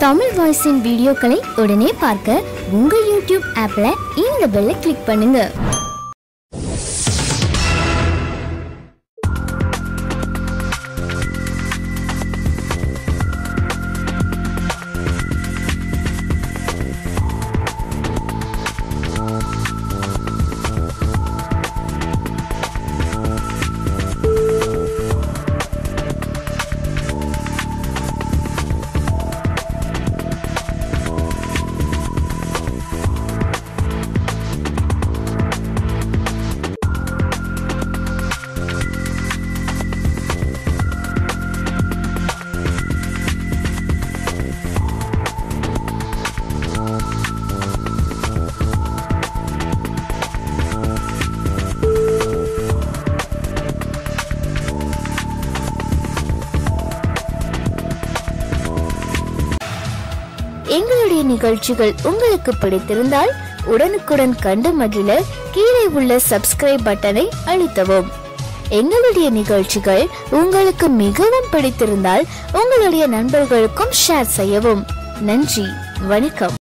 தமிழ் வாய்ஸின் வீடியோக்களை உடனே பார்க்க உங்கள் யூடியூப் ஆப்ல இந்த பெல்லை கிளிக் பண்ணுங்க. எங்களுடைய நிகழ்ச்சிகள் உங்களுக்கு பிடித்திருந்தால் உடனுக்குடன் கண்டு மகிழ கீழே உள்ள சப்ஸ்கிரைப் பட்டனை அழுத்தவும். எங்களுடைய நிகழ்ச்சிகள் உங்களுக்கு மிகவும் பிடித்திருந்தால் உங்களுடைய நண்பர்களுக்கும் ஷேர் செய்யவும். நன்றி, வணக்கம்.